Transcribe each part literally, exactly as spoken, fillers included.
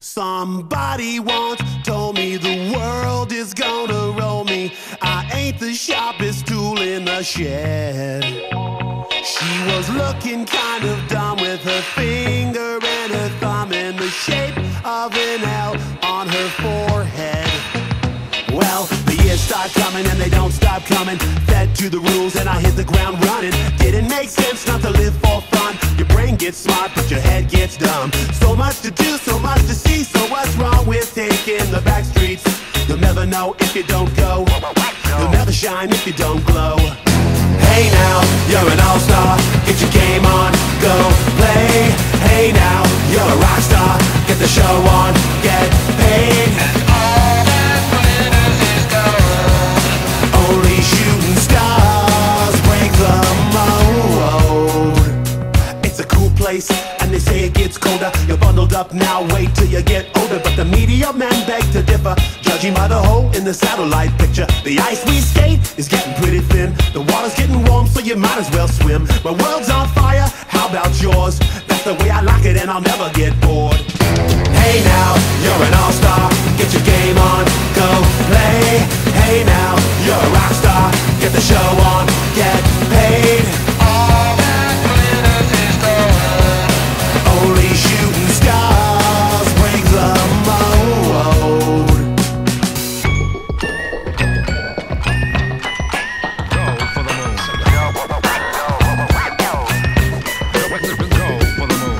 Somebody once told me the world is gonna roll me. I ain't the sharpest tool in the shed. She was looking kind of dumb with her finger and her thumb in the shape of an L on her forehead. Well, the years start coming and they don't stop coming. Fed to the rules and I hit the ground running. Didn't make sense not to live for fun. Your brain gets smart but your head gets dumb. So much to do, so much to see. So what's wrong with taking the back streets? You'll never know if you don't go. You'll never shine if you don't glow. Hey now, you're an all-star. Get your game on, go play. Hey now, you're a rock star. Get the show on, get paid. Only shooting stars break the mold. It's a cool place, and they say it gets colder. You're bundled up now, wait till you get older. But the media men beg to differ, judging by the hole in the satellite picture. The ice we skate is getting pretty thin. The water's getting warm, so you might as well swim. My world's on fire, how about yours? That's the way I like it, and I'll never get bored. Hey now, you're an all-star. Get your game on, go play. Hey now, you're a rock star. Get the show on, get paid. All that glitters is gold. Only shooting stars break the mold. Go for the moon. Go for the moon.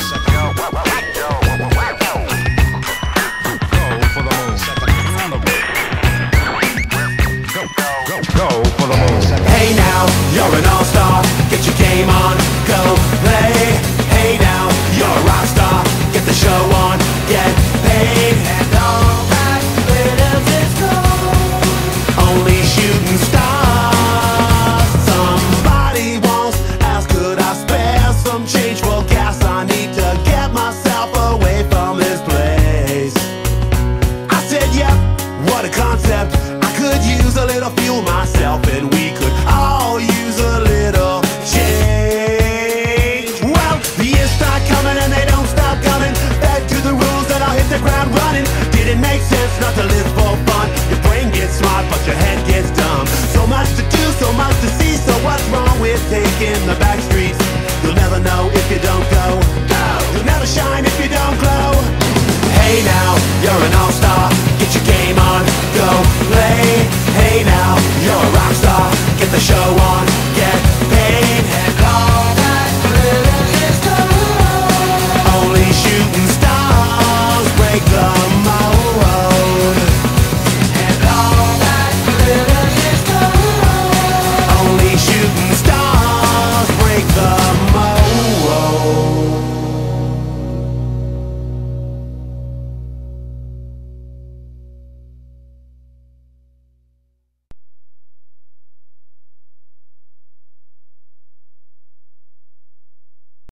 Go for the moon. Hey now, you're an all-star. Get your game on, go play. Hey now, you're a rock star. Get the show on, get paid. And all that glitters is gold. Only shooting stars. Somebody once asked, could I spare some change for gas? I need to get myself away from this place. I said, yep, what a concept. I could use a little fuel myself, and we could all use a little change. Well, the years start coming and they don't stop coming. Back to the rules and I'll hit the ground running. Didn't make sense not to live for fun. Your brain gets smart but your head gets dumb. So much to do, so much to see. So what's wrong with taking the back streets? You'll never know if you don't go. You'll never shine if you don't glow. Hey now, you're an all-star. Get your game on, go play. Hey now, you're a rock star. Get the show on, get paid. And all that glitters is gold. Only shooting stars break the